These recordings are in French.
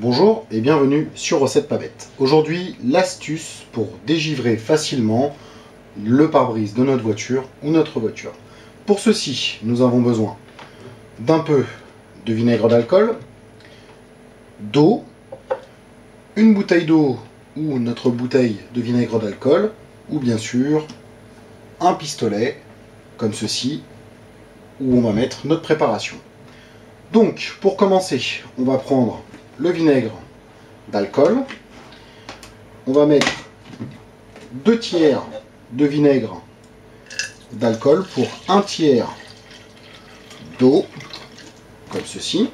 Bonjour et bienvenue sur Recette Pas Bête. Aujourd'hui, l'astuce pour dégivrer facilement le pare-brise de notre voiture ou notre voiture. Pour ceci, nous avons besoin d'un peu de vinaigre d'alcool, d'eau, une bouteille d'eau ou notre bouteille de vinaigre d'alcool, ou bien sûr un pistolet comme ceci où on va mettre notre préparation. Donc, pour commencer, on va prendre le vinaigre d'alcool. On va mettre 2 tiers de vinaigre d'alcool pour 1 tiers d'eau, comme ceci.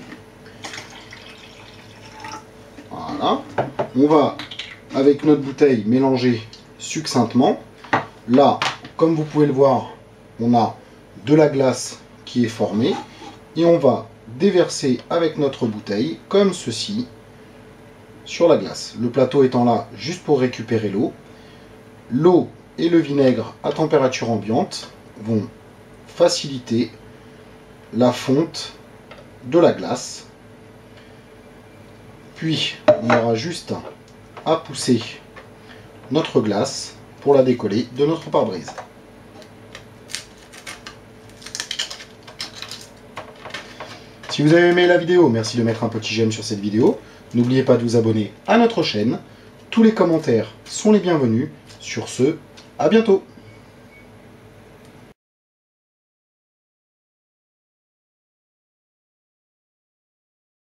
Voilà. On va, avec notre bouteille, mélanger succinctement. Là, comme vous pouvez le voir, on a de la glace qui est formée. Et on va déverser avec notre bouteille, comme ceci, sur la glace. Le plateau étant là juste pour récupérer l'eau. L'eau et le vinaigre à température ambiante vont faciliter la fonte de la glace. Puis, on aura juste à pousser notre glace pour la décoller de notre pare-brise. Si vous avez aimé la vidéo, merci de mettre un petit j'aime sur cette vidéo. N'oubliez pas de vous abonner à notre chaîne. Tous les commentaires sont les bienvenus. Sur ce, à bientôt!